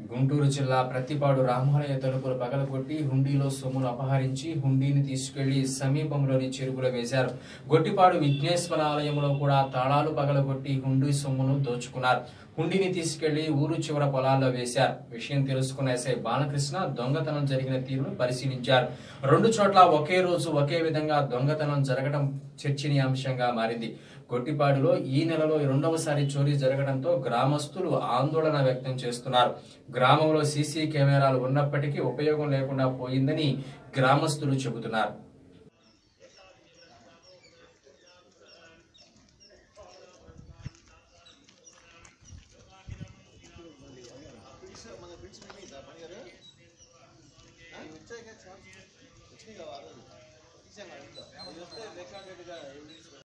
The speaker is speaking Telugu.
గుంటూరు జిల్లా ప్రత్తిపాడు రామాలయ తలుపులు పగలగొట్టి హుండీలో సొమ్మును అపహరించి హుండీని తీసుకెళ్లి సమీపంలోని చెరువులో వేశారు. గొట్టిపాడు విఘ్నేశ్వర ఆలయంలో కూడా తాళాలు పగలగొట్టి హుండీ సొమ్మును దోచుకున్నారు. హుండీని తీసుకెళ్లి ఊరు చివర పొలాల్లో వేశారు. విషయం తెలుసుకున్న ఎస్ఐ బాలకృష్ణ దొంగతనం జరిగిన తీరును పరిశీలించారు. 2 చోట్ల ఒకే రోజు ఒకే విధంగా దొంగతనం జరగడం చర్చనీయాంశంగా మారింది. గొట్టిపాడులో ఈ నెలలో 2వసారి చోరీ జరగడంతో గ్రామస్తులు ఆందోళన వ్యక్తం చేస్తున్నారు. గ్రామంలో సీసీ కెమెరాలు ఉన్నప్పటికీ ఉపయోగం లేకుండా పోయిందని గ్రామస్తులు చెబుతున్నారు. వచ్చాయి కదా